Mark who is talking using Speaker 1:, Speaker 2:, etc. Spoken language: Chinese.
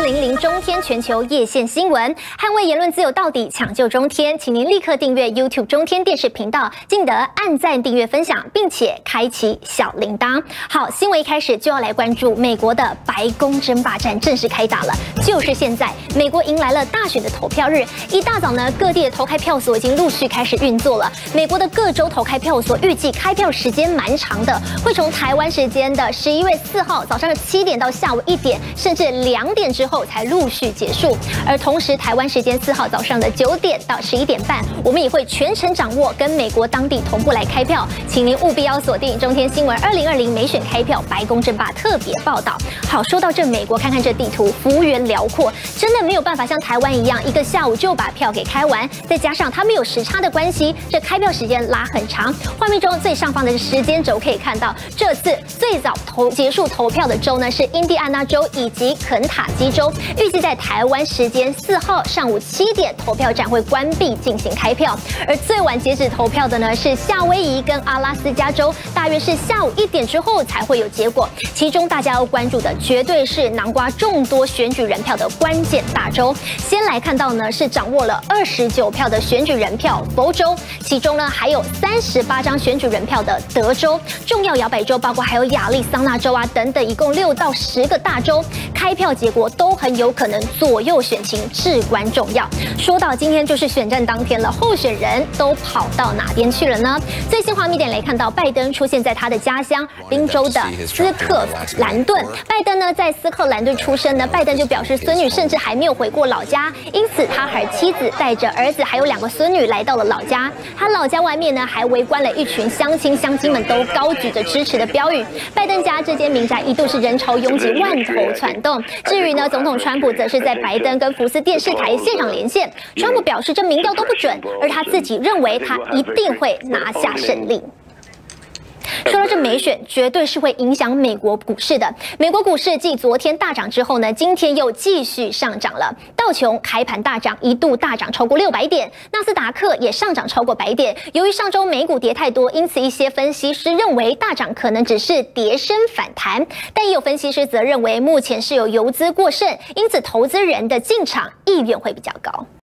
Speaker 1: 2010中天全球夜线新闻，捍卫言论自由到底，抢救中天，请您立刻订阅 YouTube 中天电视频道，记得按赞、订阅、分享，并且开启小铃铛。好，新闻一开始就要来关注美国的白宫争霸战正式开打了，就是现在，美国迎来了大选的投票日，一大早呢，各地的投开票所已经陆续开始运作了。美国的各州投开票所预计开票时间蛮长的，会从台湾时间的11月4号早上的7点到下午1点，甚至2点之后才陆续结束。而同时，台湾时间4号早上的9点到11点半，我们也会全程掌握，跟美国当地同步来开票，请您务必要锁定中天新闻2020美选开票白宫争霸特别报道。好，说到这美国，看看这地图，幅员辽阔，真的没有办法像台湾一样，一个下午就把票给开完，再加上它们有时差的关系，这开票时间拉很长。画面中最上方的时间轴可以看到，这次最早结束投票的州呢是印第安纳州以及肯塔基州，预计在台湾时间4号上午7点，投票站会关闭进行开票。而最晚截止投票的呢是夏威夷跟阿拉斯加州，大约是下午1点之后才会有结果。其中大家要关注的绝对是囊括众多选举人票的关键大州。先来看到呢是掌握了29票的选举人票佛州，其中呢还有38张选举人票的德州，重要摇摆州包括还有亚利桑那州啊等等，一共6到10个大州，开票结果都很有可能左右选情，至关重要。说到今天就是选战当天了，候选人都跑到哪边去了呢？最新画面点来看到，拜登出现在他的家乡宾州的斯克兰顿。拜登呢在斯克兰顿出生呢，拜登就表示孙女甚至还没有回过老家，因此他和妻子带着儿子还有2个孙女来到了老家。他老家外面呢还围观了一群乡亲们都高举着支持的标语。拜登家这间民宅一度是人潮拥挤，万头攒动。至于呢，总统川普则是在拜登跟福斯电视台现场连线，川普表示这民调都不准，而他自己认为他一定会拿下胜利。说到这美选，绝对是会影响美国股市的。美国股市继昨天大涨之后呢，今天又继续上涨了。道琼开盘大涨，一度大涨超过600点，纳斯达克也上涨超过100点。由于上周美股跌太多，因此一些分析师认为大涨可能只是跌升反弹，但也有分析师则认为目前是有游资过剩，因此投资人的进场意愿会比较高。